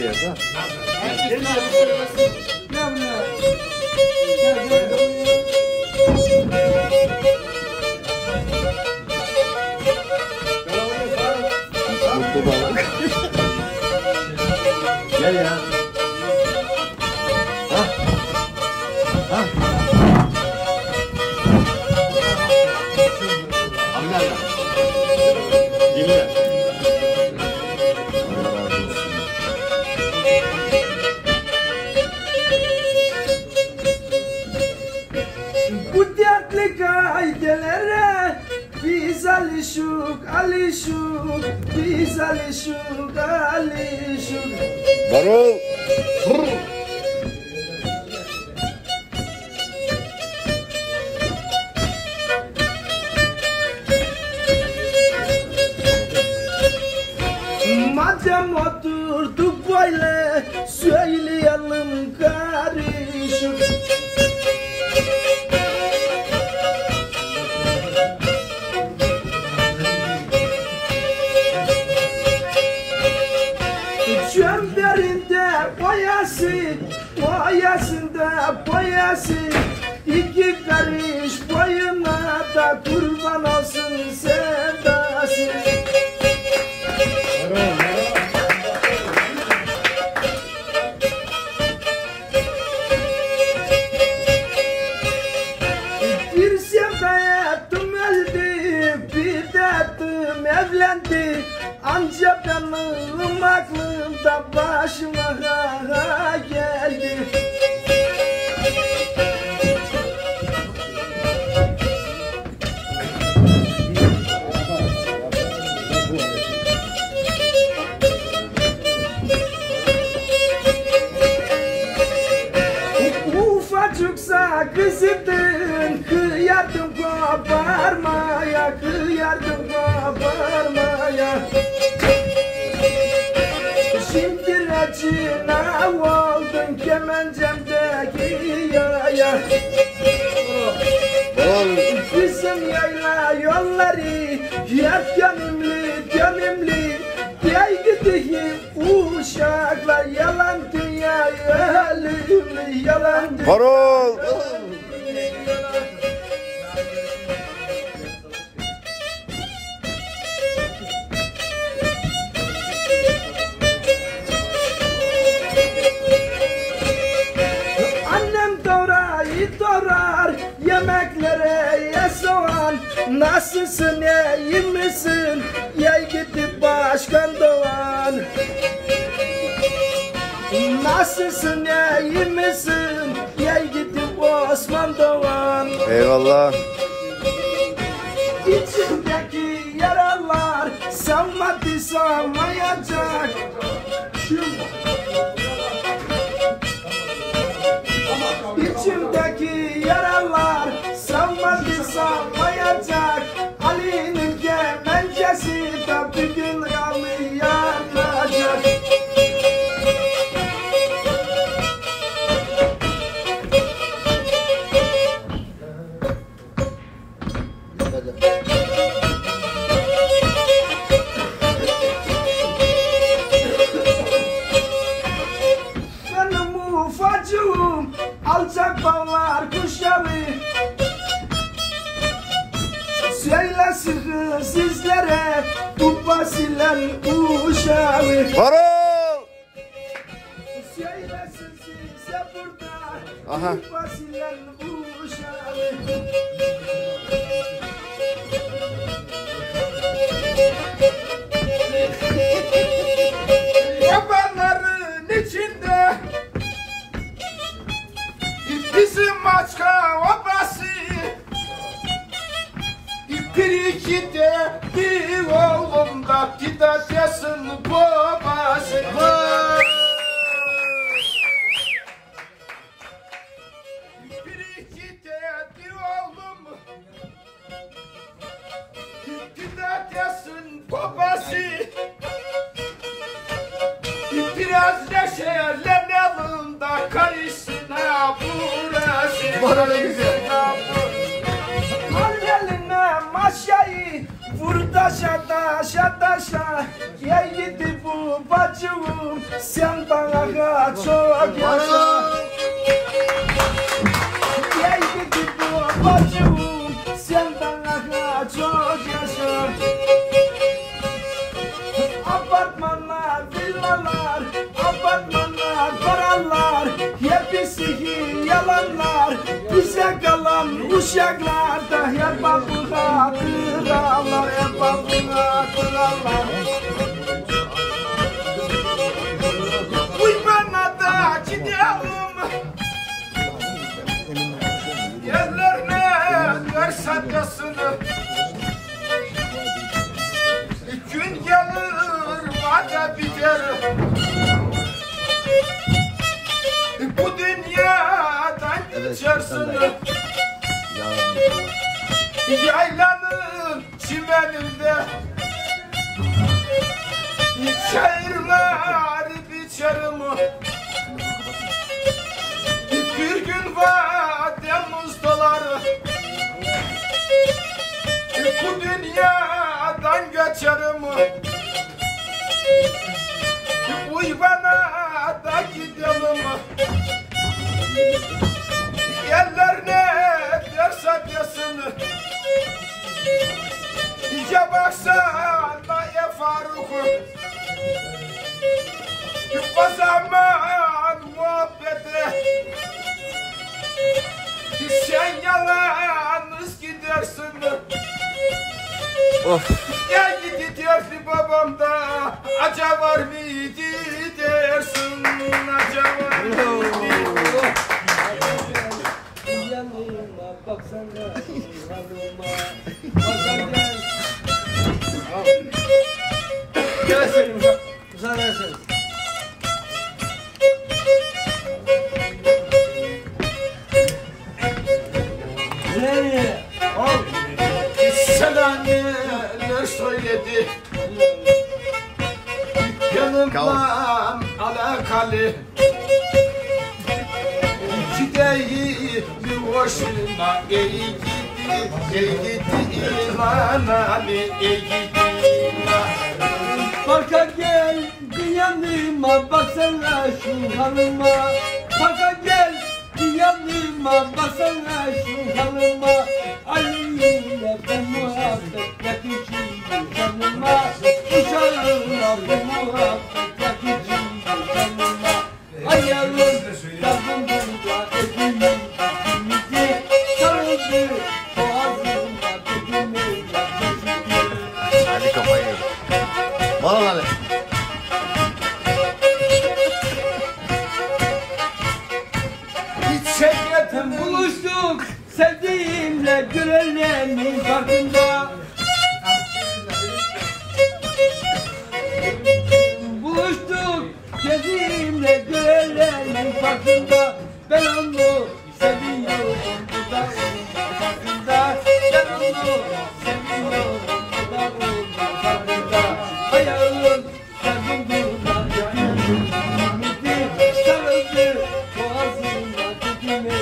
diye de. Mutlu balık. Gel ya. Ha? Ha? Abi nerede? Dinle. Bu dertli gaydelere biz alışık, biz alışık. Varol. Madem oturduk böyle söyleyelim karışık. Çemberinde boyası, iki karış boyuna da kurban olsun sevdası. Bir sevdayettim öldü, bir de ettim evlendi. Ancak benim aklımda başıma geldi. Ufacıksa kızıdın, kıyardım koparmaya, Şimdi reçina oldun kemencemdeki yaya. Bizim yayla yolları hep gönümlü Gel gideyim uşaklar yalan dünya ölümlü yalan dünya. Varol. Doğrar yemeklere ye soğan. Nasılsın iyi misin yey gidip başkan Doğan. Nasılsın iyi misin yey gidip Osman Doğan. Eyvallah. İçimdeki yaralar sanmadı sanmayacak. İçimdeki yaralar sanmadı sanmayacak. Ali'nin kemencesi de bir gün yanacak. Benim ufacığım alçak bağlar kuşağı. Söylesin sizlere bu basilen uşağı. Varol. Söylesin size burada Aha. bu basilen uşağı. Yabanların içinde bizim maçka obası. Bir iki de bir oğlum da gidesin babası. Bir iki de bir oğlum gidesin babası. Biraz neşelenelim da karışsın ha burası. Bana ne güzel. Al eline maşayı vur da Daşa ya gidi bu bacım sen bana çok yaşa. Ya gidi bu bacım sen bana çok yaşa. Apartmanlar, villalar, paralar, hepsi yalanlar. Bize kalan uşaklarda hep babına krallar, hep babına krallar. Uy bana da gidelim, yerlerine versen yasını. Gün gelir, vade biter. Bu dünyadan geçersin. Yaylanın çimeninde çayırlar biçerim. Bir gün vademiz dolar. Bu dünyadan geçerim. Uy bana da gidelim. Yerler ne derse desin. Ya baksana ya Faruk. O zaman muhabbete sen yalnız gidersin. Ya gidi derdi babam da acaba var mıydı dersin, acaba var mıydı? Yanıma baksana yanıma baksana. Gel senin müsaade etseniz. Nereye? Al. Sana neler söyledi yanımla alakalı. Gideyi bir hoşuna ey gidi ilana ey gidi. Parka gel yanıma baksana şu hanıma. Parka gel yanıma baksana şu hanıma. Ali'yle bu muhabbet yakışır canıma. Uşağımla bu muhabbet yakışır canıma. Ayarım tarafımda ekimi ikimizi sarıldı. Boğazımda tekimi yaklaşık. Hadi kafayı yiyorum. Bana hadi. Çekledim Buluştuk sevdiğimle görenemin farkında. Buluştuk sevdiğimle görenemin farkında. Ben onu seviyorum bu da onun farkında. Ben onu seviyorum bu da onun farkında. Ayağım sevdim durma yakın sarıldı boğazımda tekime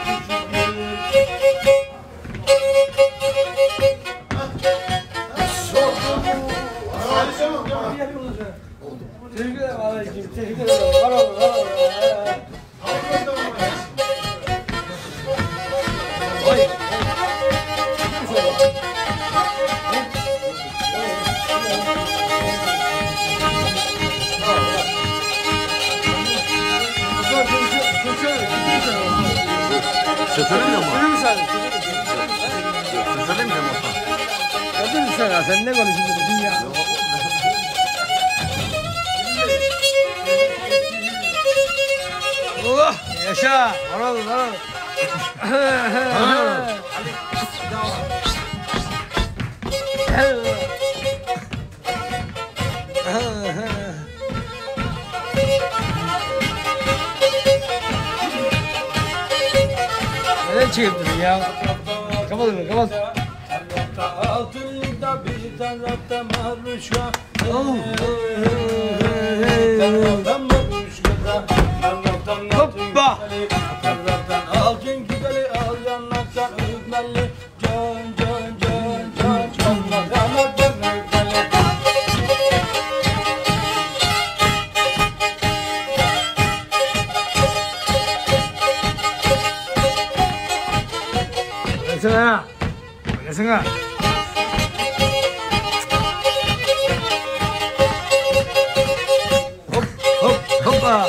teşekkür ederim abicim, teşekkür ederim. Var olun, var olun. Hayır. Söylemiyor mu? Söylemiyor Söylemiyor mu? sen ne konuşuyorsun ya? Oh, yaşa. Var olun, var olun. Neden çıkıp ya? Kapat onu, kapat. altında bir tarafta maruşka. Hoppa! Altın güzeli al yanaktan ürkmeli. Can can can can can can can can Oynasana ha. Oynasana. Hop hop hoppa.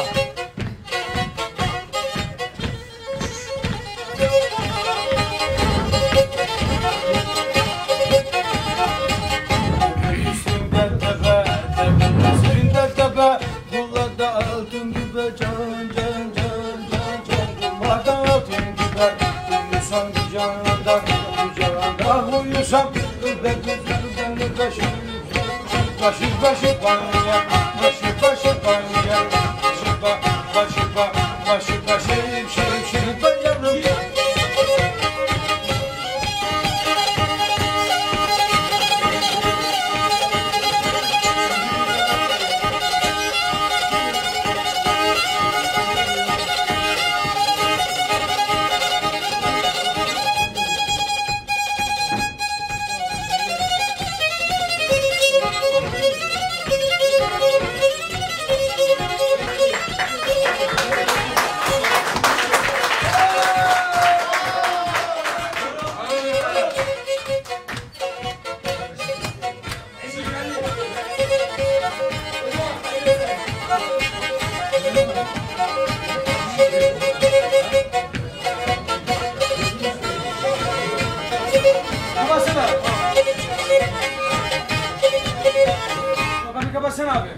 Kapatsana abi.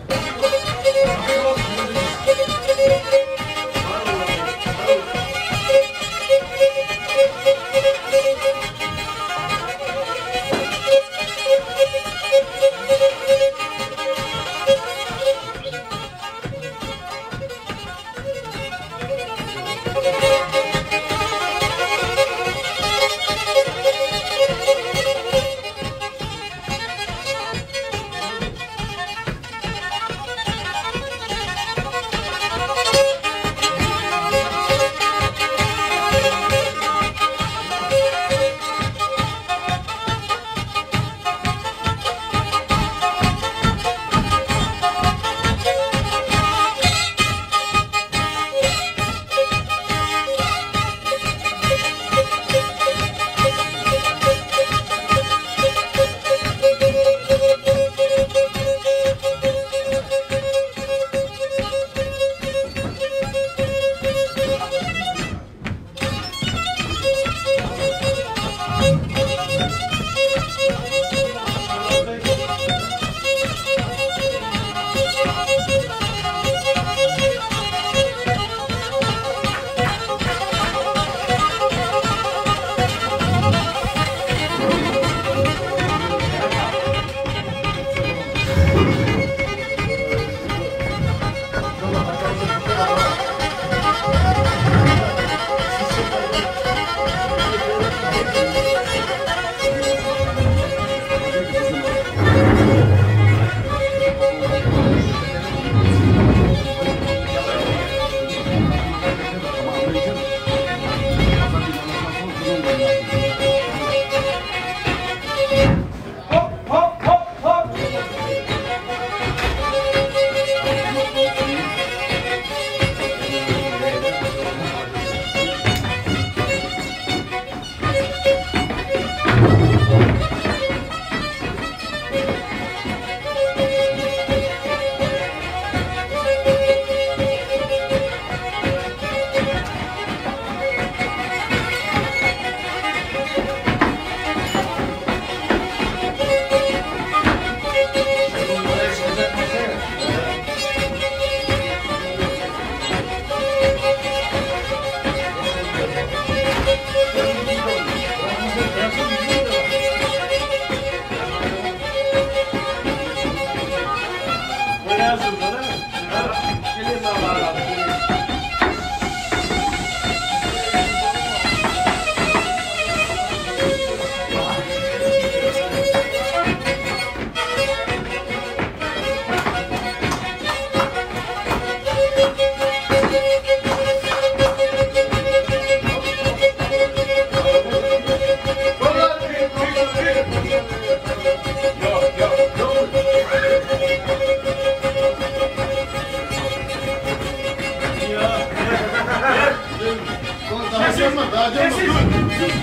Daha canım. Dur.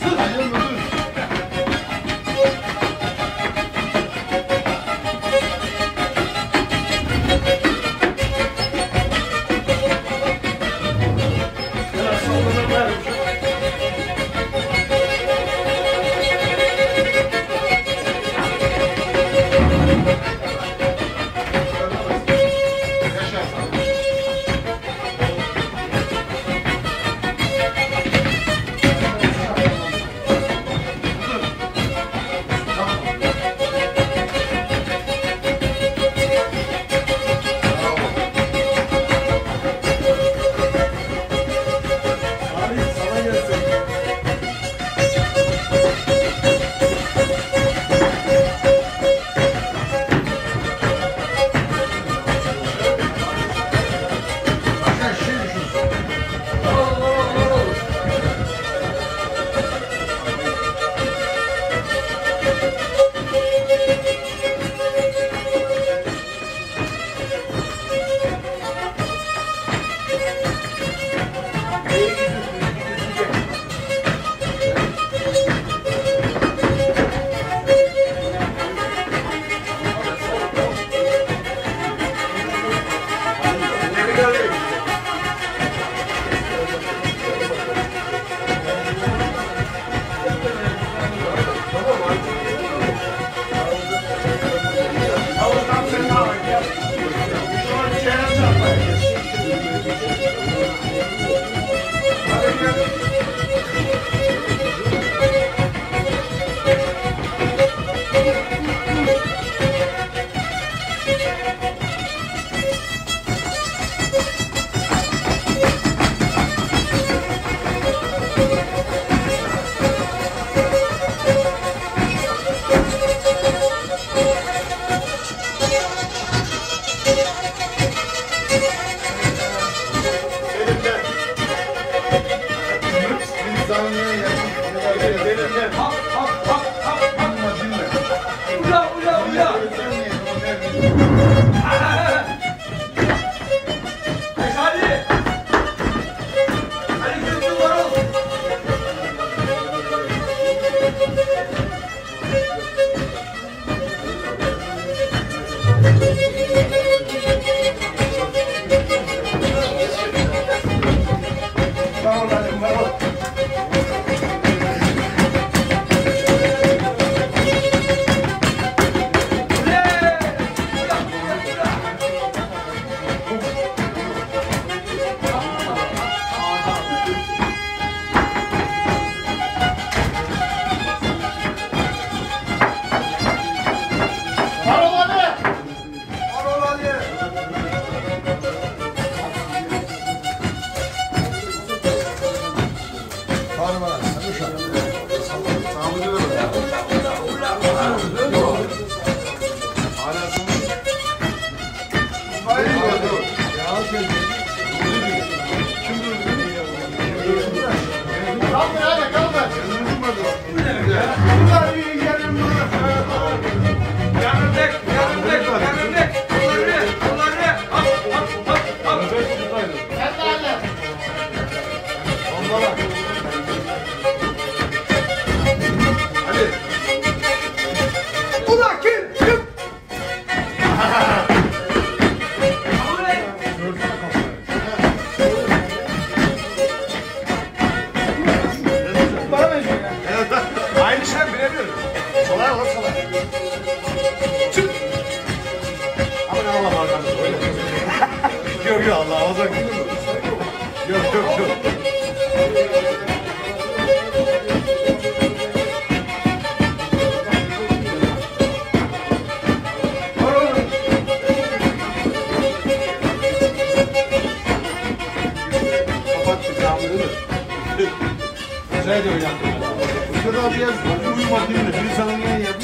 Güzel de oynattım. Bu kadar bir uyumadığında bir sana niye